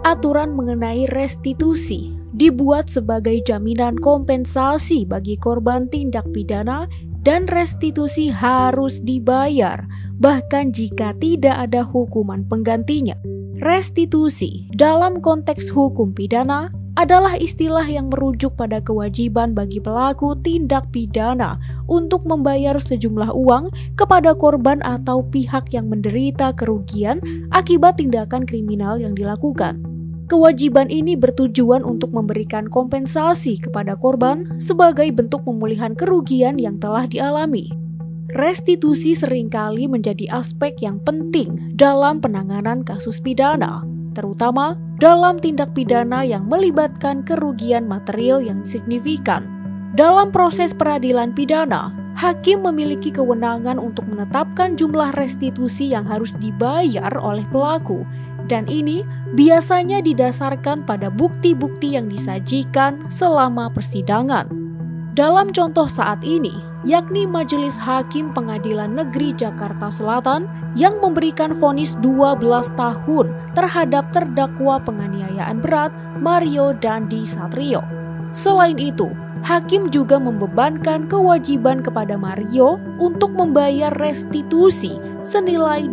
aturan mengenai restitusi dibuat sebagai jaminan kompensasi bagi korban tindak pidana dan restitusi harus dibayar, bahkan jika tidak ada hukuman penggantinya. Restitusi dalam konteks hukum pidana adalah istilah yang merujuk pada kewajiban bagi pelaku tindak pidana untuk membayar sejumlah uang kepada korban atau pihak yang menderita kerugian akibat tindakan kriminal yang dilakukan. Kewajiban ini bertujuan untuk memberikan kompensasi kepada korban sebagai bentuk pemulihan kerugian yang telah dialami. Restitusi seringkali menjadi aspek yang penting dalam penanganan kasus pidana, terutama dalam tindak pidana yang melibatkan kerugian material yang signifikan. Dalam proses peradilan pidana, hakim memiliki kewenangan untuk menetapkan jumlah restitusi yang harus dibayar oleh pelaku, dan ini biasanya didasarkan pada bukti-bukti yang disajikan selama persidangan. Dalam contoh saat ini, yakni Majelis Hakim Pengadilan Negeri Jakarta Selatan yang memberikan vonis 12 tahun terhadap terdakwa penganiayaan berat Mario Dandi Satrio. Selain itu, hakim juga membebankan kewajiban kepada Mario untuk membayar restitusi senilai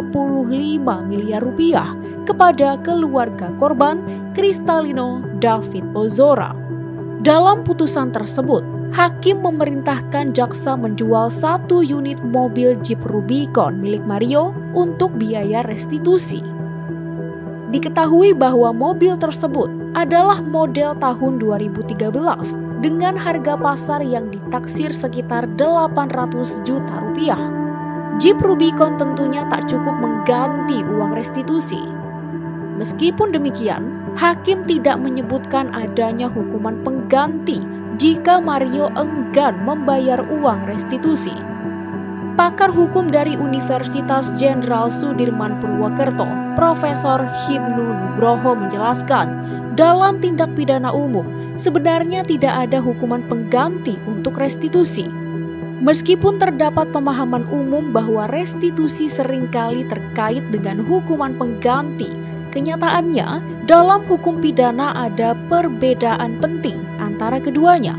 25 miliar rupiah kepada keluarga korban Kristalino David Ozora. Dalam putusan tersebut, hakim memerintahkan jaksa menjual 1 unit mobil Jeep Rubicon milik Mario untuk biaya restitusi. Diketahui bahwa mobil tersebut adalah model tahun 2013 dengan harga pasar yang ditaksir sekitar 800 juta rupiah. Jeep Rubicon tentunya tak cukup mengganti uang restitusi. Meskipun demikian, hakim tidak menyebutkan adanya hukuman pengganti jika Mario enggan membayar uang restitusi. Pakar hukum dari Universitas Jenderal Sudirman Purwokerto, Profesor Hibnu Nugroho menjelaskan, dalam tindak pidana umum sebenarnya tidak ada hukuman pengganti untuk restitusi. Meskipun terdapat pemahaman umum bahwa restitusi seringkali terkait dengan hukuman pengganti, kenyataannya dalam hukum pidana ada perbedaan penting antara keduanya.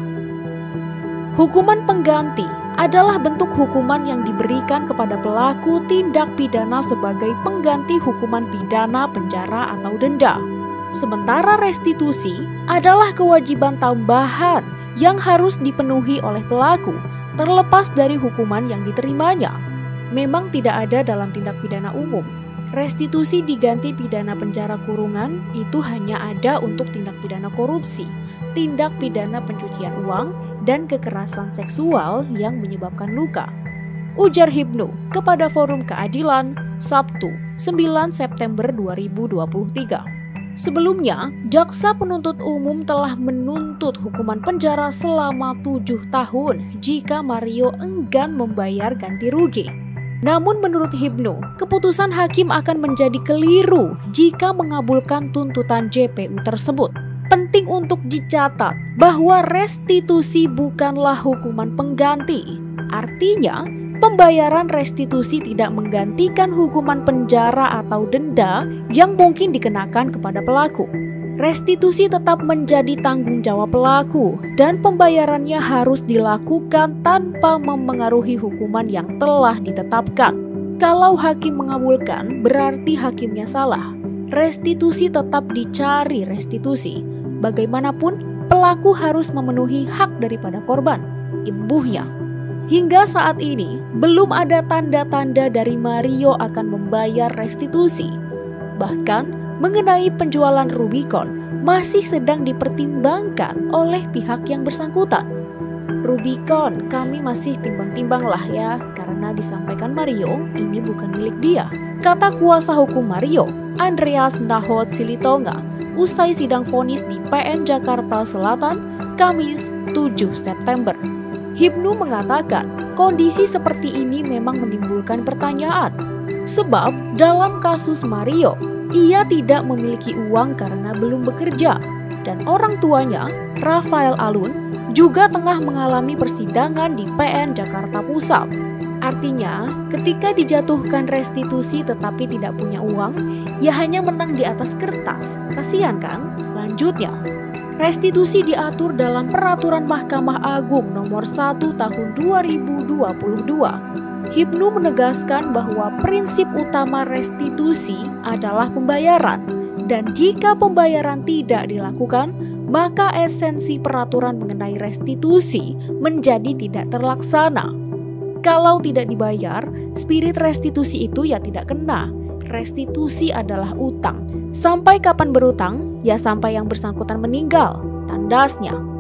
Hukuman pengganti adalah bentuk hukuman yang diberikan kepada pelaku tindak pidana sebagai pengganti hukuman pidana, penjara, atau denda. Sementara restitusi adalah kewajiban tambahan yang harus dipenuhi oleh pelaku, terlepas dari hukuman yang diterimanya. Memang tidak ada dalam tindak pidana umum. Restitusi diganti pidana penjara kurungan itu hanya ada untuk tindak pidana korupsi, tindak pidana pencucian uang, dan kekerasan seksual yang menyebabkan luka. Ujar Hibnu kepada Forum Keadilan, Sabtu, 9 September 2023. Sebelumnya, jaksa penuntut umum telah menuntut hukuman penjara selama 7 tahun jika Mario enggan membayar ganti rugi. Namun menurut Hibnu, keputusan hakim akan menjadi keliru jika mengabulkan tuntutan JPU tersebut. Penting untuk dicatat bahwa restitusi bukanlah hukuman pengganti. Artinya, pembayaran restitusi tidak menggantikan hukuman penjara atau denda yang mungkin dikenakan kepada pelaku. Restitusi tetap menjadi tanggung jawab pelaku dan pembayarannya harus dilakukan tanpa memengaruhi hukuman yang telah ditetapkan. Kalau hakim mengabulkan, berarti hakimnya salah. Restitusi tetap dicari restitusi. Bagaimanapun, pelaku harus memenuhi hak daripada korban, imbuhnya. Hingga saat ini, belum ada tanda-tanda dari Mario akan membayar restitusi. Bahkan, mengenai penjualan Rubicon masih sedang dipertimbangkan oleh pihak yang bersangkutan. Rubicon kami masih timbang-timbang lah ya, karena disampaikan Mario ini bukan milik dia, kata kuasa hukum Mario, Andreas Nahot Silitonga, usai sidang vonis di PN Jakarta Selatan, Kamis 7 September. Hibnu mengatakan kondisi seperti ini memang menimbulkan pertanyaan. Sebab dalam kasus Mario, ia tidak memiliki uang karena belum bekerja, dan orang tuanya, Rafael Alun, juga tengah mengalami persidangan di PN Jakarta Pusat. Artinya, ketika dijatuhkan restitusi tetapi tidak punya uang, ya hanya menang di atas kertas. Kasihan kan? Lanjutnya, restitusi diatur dalam Peraturan Mahkamah Agung Nomor 1 Tahun 2022. Hibnu menegaskan bahwa prinsip utama restitusi adalah pembayaran, dan jika pembayaran tidak dilakukan, maka esensi peraturan mengenai restitusi menjadi tidak terlaksana. Kalau tidak dibayar, spirit restitusi itu ya tidak kena. Restitusi adalah utang. Sampai kapan berutang? Ya sampai yang bersangkutan meninggal. Tandasnya.